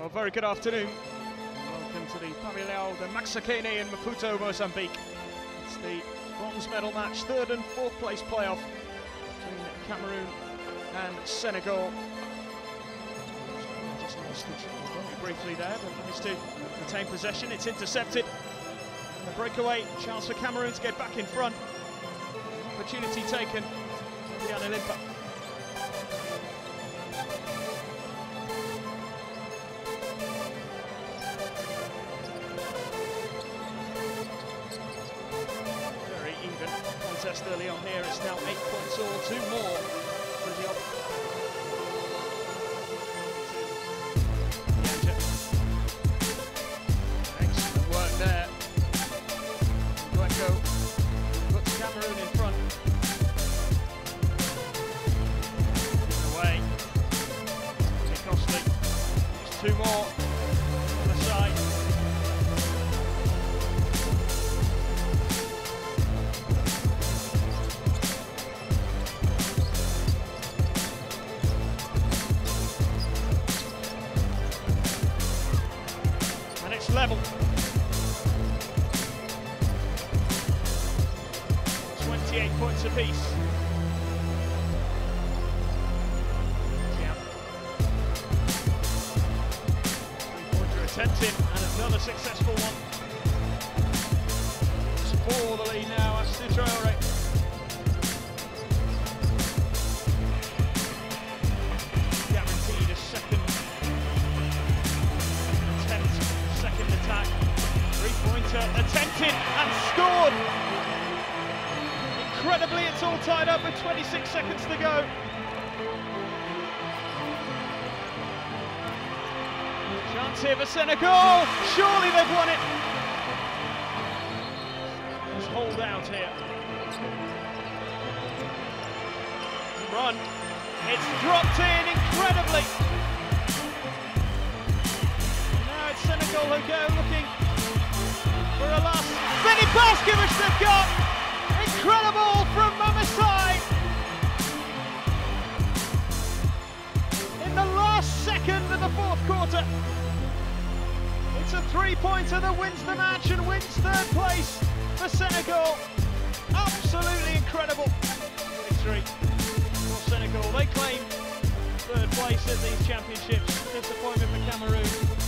Well, very good afternoon. Welcome to the Pavilion de Maxakene in Maputo, Mozambique. It's the bronze medal match, third and fourth place playoff between Cameroon and Senegal. Just lost it very briefly there, but managed to retain possession. It's intercepted. And the breakaway chance for Cameroon to get back in front. Opportunity taken. Limpa. Very even contest early on here. It's now 8 points all, 2 more for the excellent work there. Gueco puts Cameroon in front. Away. Costly. Just 2 more on the side. And it's level. 28 points apiece. Attempted and another successful one. It's for the lead now, Aston Traore. Guaranteed a second attempt, second attack. 3-pointer attempted and scored. Incredibly, it's all tied up with 26 seconds to go. Chance here for Senegal. Surely they've won it. Let's hold out here. Run. It's dropped in incredibly. Now it's Senegal who go looking for a last mini basket which they've got. Incredible from Mamasai. In the last second of the fourth quarter. It's a 3-pointer that wins the match and wins third place for Senegal. Absolutely incredible victory for Senegal. They claim third place at these championships. Disappointment for Cameroon.